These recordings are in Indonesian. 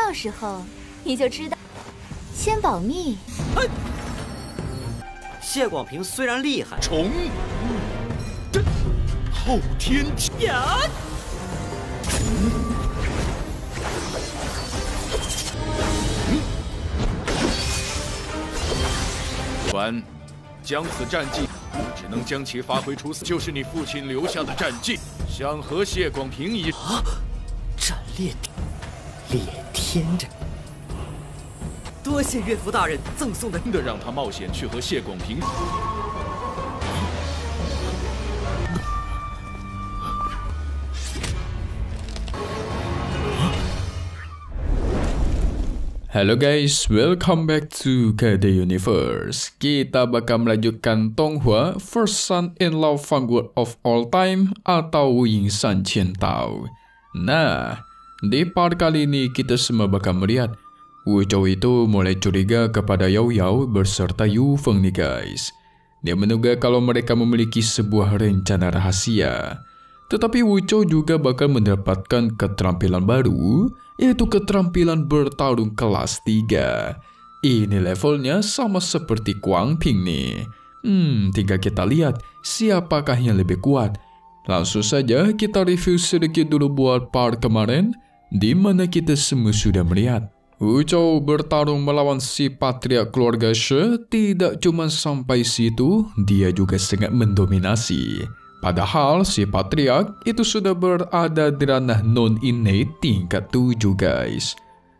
到时候你就知道。先保密。 谢广平虽然厉害， 虫，昊天呀！ 完，将此战绩，只能将其发挥出色。就是你父亲留下的战绩，想和谢广平一战烈天阵。多谢岳父大人赠送的， 真的让他冒险去和谢广平。 Halo guys, welcome back to KD Universe. Kita bakal melanjutkan Donghua First Son in Law Vanguard of All Time atau Wing San Qian Tao. Nah, di part kali ini kita semua bakal melihat Wu Zhou itu mulai curiga kepada Yao Yao berserta Yu Feng nih guys. Dia menduga kalau mereka memiliki sebuah rencana rahasia. Tetapi Wu Zhou juga bakal mendapatkan keterampilan baru, yaitu keterampilan bertarung kelas 3. Ini levelnya sama seperti Guang Ping nih. Tinggal kita lihat siapakah yang lebih kuat. Langsung saja kita review sedikit dulu buat part kemarin, di mana kita semua sudah melihat Wu Zhou bertarung melawan si patriark keluarga She. Tidak cuma sampai situ, dia juga sangat mendominasi. Padahal si patriark itu sudah berada di ranah non-innate tingkat 7 guys.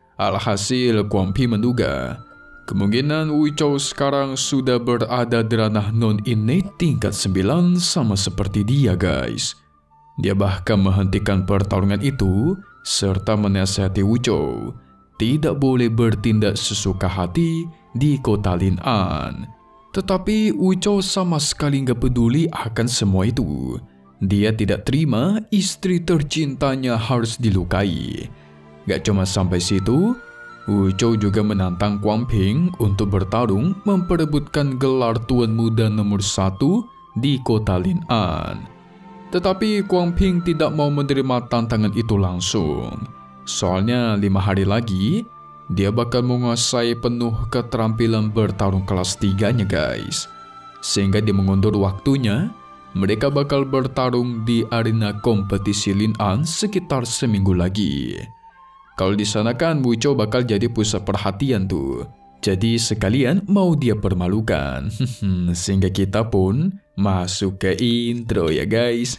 Alhasil Guang Ping menduga kemungkinan Wu Zhou sekarang sudah berada di ranah non-innate tingkat 9 sama seperti dia guys. Dia bahkan menghentikan pertarungan itu serta menasihati Wu Zhou tidak boleh bertindak sesuka hati di kota Lin An. Tetapi Wu Zhou sama sekali nggak peduli akan semua itu. Dia tidak terima istri tercintanya harus dilukai. Gak cuma sampai situ, Wu Zhou juga menantang Guang Ping untuk bertarung memperebutkan gelar Tuan Muda nomor 1 di kota Lin An. Tetapi Guang Ping tidak mau menerima tantangan itu langsung. Soalnya 5 hari lagi, dia bakal menguasai penuh keterampilan bertarung kelas 3-nya guys. Sehingga dia mengundur waktunya, mereka bakal bertarung di arena kompetisi Lin An sekitar seminggu lagi. Kalau di sana kan Wu Zhou bakal jadi pusat perhatian tuh. Jadi sekalian mau dia permalukan. Sehingga kita pun masuk ke intro ya guys.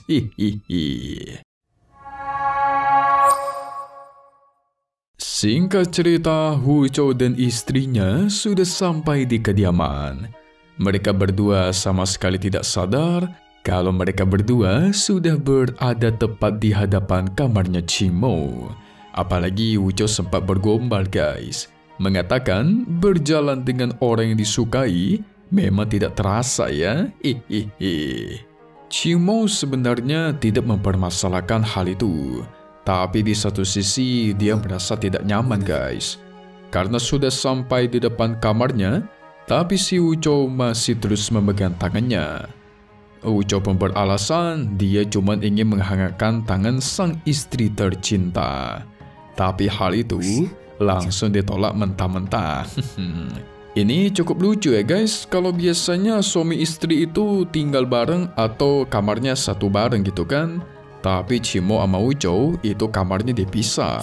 Singkat cerita, Wu Zhou dan istrinya sudah sampai di kediaman. Mereka berdua sama sekali tidak sadar kalau mereka berdua sudah berada tepat di hadapan kamarnya Qing Mo. Apalagi Wu Zhou sempat bergombal guys, mengatakan berjalan dengan orang yang disukai memang tidak terasa ya. Qing Mo sebenarnya tidak mempermasalahkan hal itu. Tapi di satu sisi dia merasa tidak nyaman guys. Karena sudah sampai di depan kamarnya, tapi si Wu Zhou masih terus memegang tangannya. Wu Zhou pun beralasan dia cuma ingin menghangatkan tangan sang istri tercinta. Tapi hal itu langsung ditolak mentah-mentah. Ini cukup lucu ya guys. Kalau biasanya suami istri itu tinggal bareng atau kamarnya satu bareng gitu kan. Tapi Qing Mo sama Wu Zhou itu kamarnya dipisah.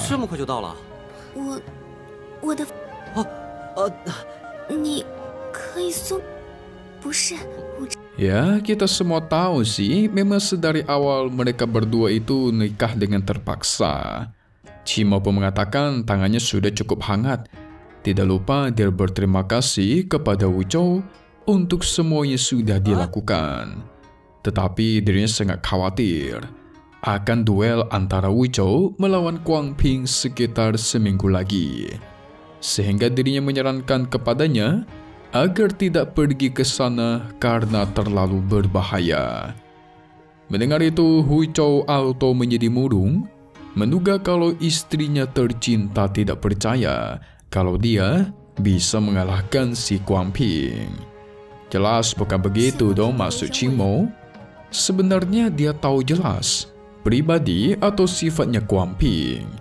Ya, kita semua tahu sih, memang sedari awal mereka berdua itu nikah dengan terpaksa. Qing Mo pun mengatakan tangannya sudah cukup hangat. Tidak lupa dia berterima kasih kepada Wu Zhou untuk semuanya sudah dilakukan. Tetapi dirinya sangat khawatir akan duel antara Wu Zhou melawan Guang Ping sekitar seminggu lagi. Sehingga dirinya menyarankan kepadanya agar tidak pergi ke sana karena terlalu berbahaya. Mendengar itu, Wu Zhou auto menjadi murung, menduga kalau istrinya tercinta tidak percaya kalau dia bisa mengalahkan si Guang Ping. Jelas bukan begitu dong maksud Qing Mo. Sebenarnya dia tahu jelas pribadi atau sifatnya Guang Ping.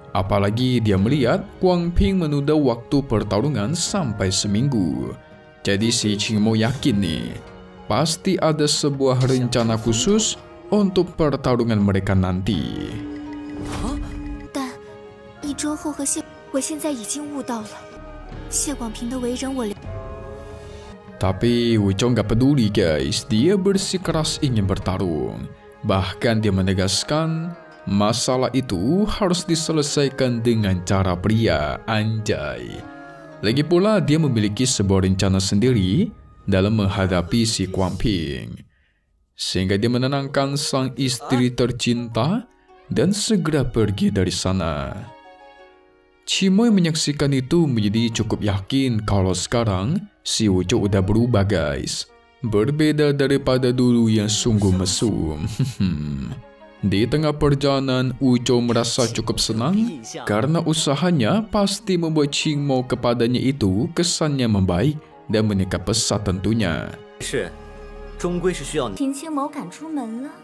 Apalagi dia melihat Guang Ping menunda waktu pertarungan sampai seminggu. Jadi si Qing Mo yakin nih, pasti ada sebuah rencana khusus untuk pertarungan mereka nanti. 但1周后和谢，我现在已经悟到了谢广平的为人，我了。 Tapi Wu Zhou gak peduli guys, dia bersikeras ingin bertarung. Bahkan dia menegaskan masalah itu harus diselesaikan dengan cara pria, anjay. Lagi pula dia memiliki sebuah rencana sendiri dalam menghadapi si Guang Ping. Sehingga dia menenangkan sang istri tercinta dan segera pergi dari sana. Qing Mo menyaksikan itu menjadi cukup yakin kalau sekarang si Wu Zhou udah berubah guys. Berbeda daripada dulu yang sungguh mesum. Di tengah perjalanan, Wu Zhou merasa cukup senang karena usahanya pasti membuat Qing Mo kepadanya itu kesannya membaik dan menikah pesat tentunya. 是，终归是需要你。 请青某赶出门了。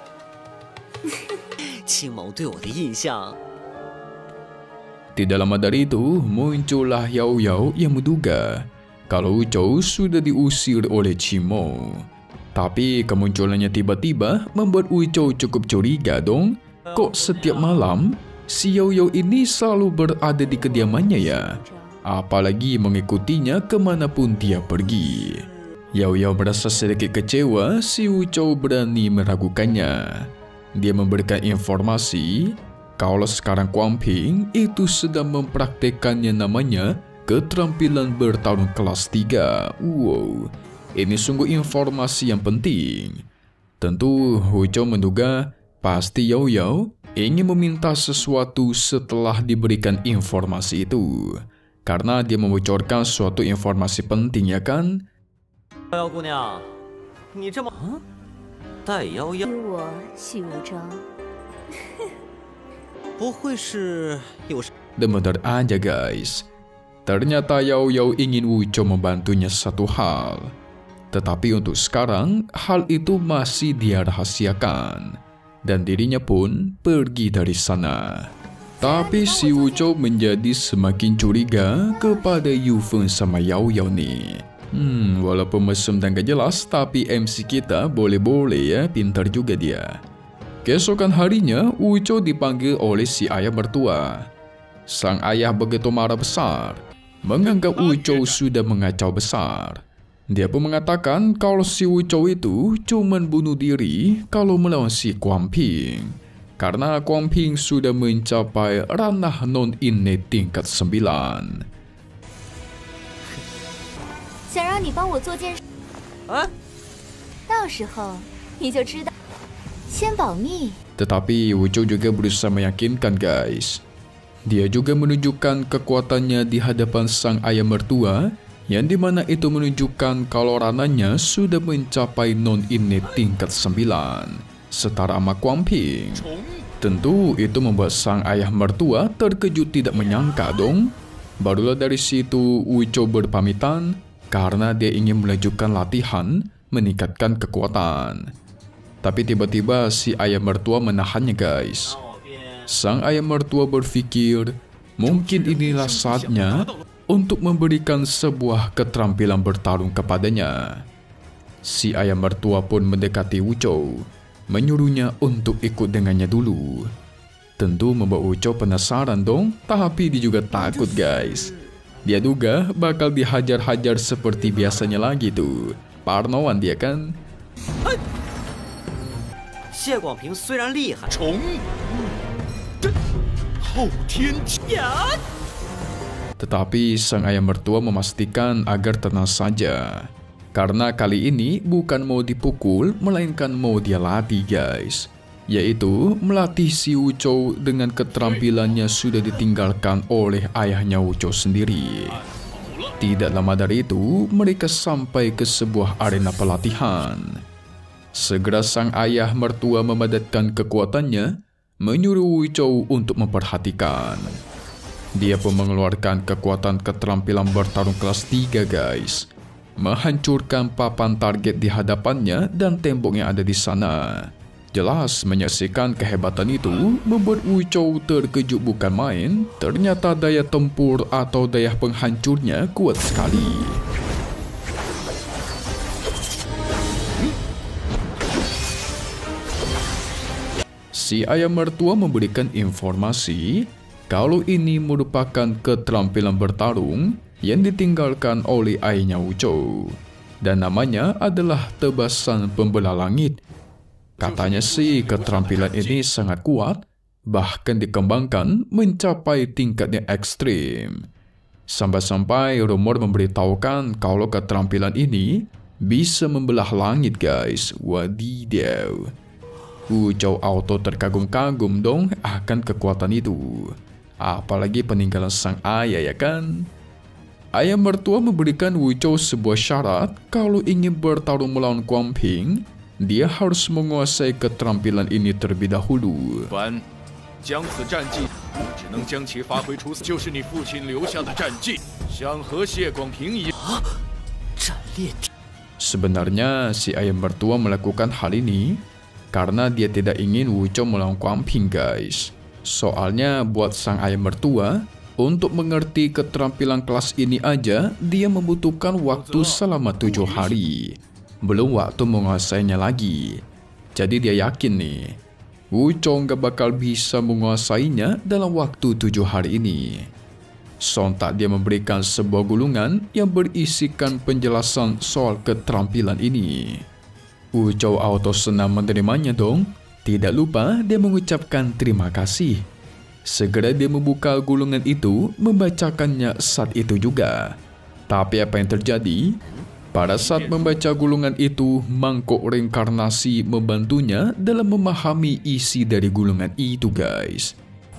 青某对我的印象。 Tidak lama dari itu, muncullah Yao Yao yang menduga kalau Wu Zhou sudah diusir oleh Qing Mo. Tapi kemunculannya tiba-tiba membuat Wu Zhou cukup curiga dong. Kok setiap malam si Yao Yao ini selalu berada di kediamannya ya? Apalagi mengikutinya kemanapun dia pergi. Yao Yao merasa sedikit kecewa si Wu Zhou berani meragukannya. Dia memberikan informasi kalau sekarang Guang Ping itu sedang mempraktekannya namanya keterampilan bertarung kelas 3. Wow, ini sungguh informasi yang penting. Tentu Wu Zhou menduga pasti Yao Yao ingin meminta sesuatu setelah diberikan informasi itu. Karena dia membocorkan suatu informasi penting ya kan? 妖姑娘，你这么带妖妖， 与我许无舟， 不会是有什？ Dan benar aja guys, ternyata Yao Yao ingin Wu Zhou membantunya satu hal. Tetapi untuk sekarang, hal itu masih dia rahasiakan. Dan dirinya pun pergi dari sana. Tapi si Wu Zhou menjadi semakin curiga kepada Yu Feng sama Yao Yao nih. Walaupun mesum dan gak jelas, tapi MC kita boleh-boleh ya, pintar juga dia. Keesokan harinya, Wu Zhou dipanggil oleh si ayah mertua. Sang ayah begitu marah besar, menganggap Wu Zhou sudah mengacau besar. Dia pun mengatakan kalau si Wu Zhou itu cuma bunuh diri kalau melawan si Guang Ping. Karena Guang Ping sudah mencapai ranah non-innate tingkat 9. 想让你帮我做件事，到时候你就知道。先保密。 Tetapi Wu Zhou juga berusaha meyakinkan guys. Dia juga menunjukkan kekuatannya di hadapan sang ayah mertua, yang dimana itu menunjukkan kalau ranahnya sudah mencapai non-innate tingkat 9, setara sama Guang Ping. Tentu itu membuat sang ayah mertua terkejut tidak menyangka dong. Barulah dari situ Wu Zhou berpamitan karena dia ingin melanjutkan latihan meningkatkan kekuatan. Tapi tiba-tiba si ayah mertua menahannya guys. Sang ayah mertua berpikir mungkin inilah saatnya untuk memberikan sebuah keterampilan bertarung kepadanya. Si ayah mertua pun mendekati Wu Zhou, menyuruhnya untuk ikut dengannya dulu. Tentu membuat Wu Zhou penasaran dong, tapi dia juga takut guys. Dia duga bakal dihajar-hajar seperti biasanya lagi tuh. Parnoan dia kan? 谢广平虽然厉害， 虫的后天呀！ Tetapi sang ayah mertua memastikan agar tenang saja. Karena kali ini bukan mau dipukul, melainkan mau dia latih guys. Yaitu melatih si Wu Zhou dengan keterampilannya sudah ditinggalkan oleh ayahnya Wu Zhou sendiri. Tidak lama dari itu, mereka sampai ke sebuah arena pelatihan. Segera sang ayah mertua memadatkan kekuatannya, menyuruh Wu Zhou untuk memperhatikan. Dia pun mengeluarkan kekuatan keterampilan bertarung kelas 3 guys. Menghancurkan papan target di hadapannya dan tembok yang ada di sana. Jelas menyaksikan kehebatan itu membuat Wu Chou terkejut bukan main. Ternyata daya tempur atau daya penghancurnya kuat sekali. Si ayam mertua memberikan informasi kalau ini merupakan keterampilan bertarung yang ditinggalkan oleh ayahnya Wu Chou. Dan namanya adalah tebasan pembelah langit. Katanya sih keterampilan ini sangat kuat, bahkan dikembangkan mencapai tingkat yang ekstrim. Sampai-sampai rumor memberitahukan kalau keterampilan ini bisa membelah langit guys. Wadidaw. Wu Chou auto terkagum-kagum dong akan kekuatan itu. Apalagi peninggalan sang ayah ya kan? Ayah mertua memberikan Wu Chou sebuah syarat kalau ingin bertarung melawan Guang Ping. Dia harus menguasai keterampilan ini terlebih dahulu. Sebenarnya si ayam mertua melakukan hal ini karena dia tidak ingin Wu Chou melawan Guang Ping guys. Soalnya buat sang ayam mertua, untuk mengerti keterampilan kelas ini aja dia membutuhkan waktu selama 7 hari. Belum waktu menguasainya lagi. Jadi dia yakin nih, Wu Chou gak bakal bisa menguasainya dalam waktu 7 hari ini. Sontak dia memberikan sebuah gulungan yang berisikan penjelasan soal keterampilan ini. Wu Chou auto senang menerimanya dong. Tidak lupa dia mengucapkan terima kasih. Segera dia membuka gulungan itu, membacakannya saat itu juga. Tapi apa yang terjadi? Pada saat membaca gulungan itu, mangkok reinkarnasi membantunya dalam memahami isi dari gulungan itu guys.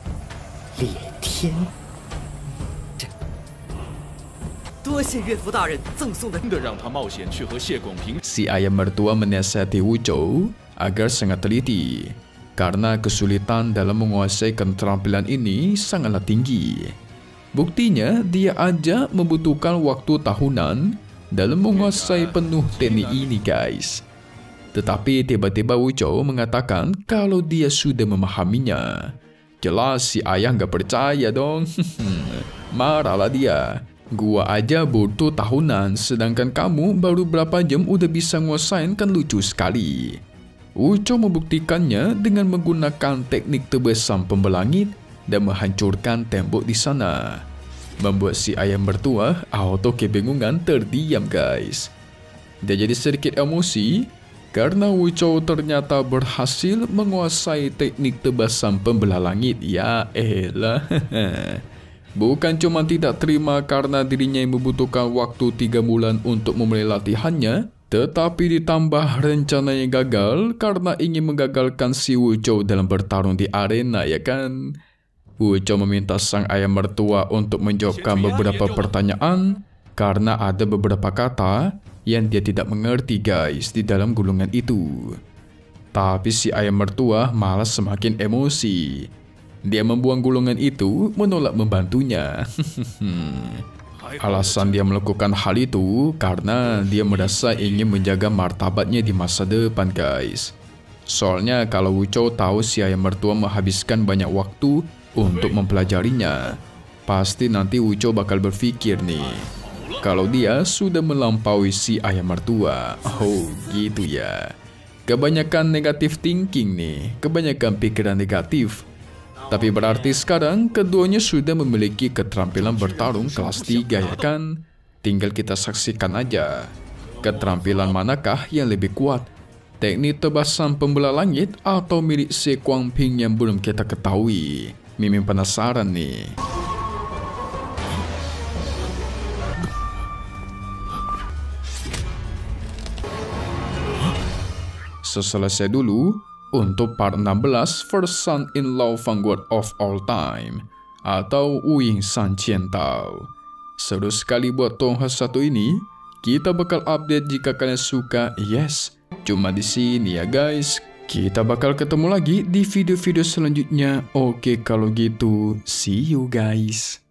Si ayam mertua menasihati Wu Chou agar sangat teliti, karena kesulitan dalam menguasai keterampilan ini sangatlah tinggi. Buktinya dia aja membutuhkan waktu tahunan dalam menguasai penuh teknik ini guys. Tetapi tiba-tiba Wu Chou mengatakan kalau dia sudah memahaminya. Jelas si ayah gak percaya dong. Marahlah dia. Gua aja butuh tahunan, sedangkan kamu baru berapa jam udah bisa nguasain, kan lucu sekali. Wu Chou membuktikannya dengan menggunakan teknik tebasan pembelangit dan menghancurkan tembok di sana. Membuat si ayam mertua auto kebingungan terdiam guys. Dia jadi sedikit emosi karena Wu Chou ternyata berhasil menguasai teknik tebasan pembelah langit. Ya elah. Bukan cuma tidak terima karena dirinya yang membutuhkan waktu 3 bulan untuk memulai latihannya, tetapi ditambah rencananya gagal karena ingin menggagalkan si Wu Chou dalam bertarung di arena ya kan. Wu Chou meminta sang ayam mertua untuk menjawabkan beberapa pertanyaan karena ada beberapa kata yang dia tidak mengerti guys di dalam gulungan itu. Tapi si ayam mertua malah semakin emosi. Dia membuang gulungan itu, menolak membantunya. Alasan dia melakukan hal itu karena dia merasa ingin menjaga martabatnya di masa depan guys. Soalnya kalau Wu Chou tahu si ayam mertua menghabiskan banyak waktu untuk mempelajarinya, pasti nanti Wu Chou bakal berpikir nih, kalau dia sudah melampaui si ayam mertua. Oh gitu ya. Kebanyakan negatif thinking nih, kebanyakan pikiran negatif. Tapi berarti sekarang keduanya sudah memiliki keterampilan bertarung kelas 3 ya kan? Tinggal kita saksikan aja. Keterampilan manakah yang lebih kuat? Teknik tebasan pembelah langit atau milik si Guang Ping yang belum kita ketahui? Mimin penasaran nih. Selesai dulu untuk part 16 First Son-in-Law Vanguard of All Time atau Wu Ying San Qian Tao. Seru sekali buat Tonghua 1 ini. Kita bakal update jika kalian suka. Yes, cuma di sini ya guys. Kita bakal ketemu lagi di video-video selanjutnya. Oke, kalau gitu, see you guys.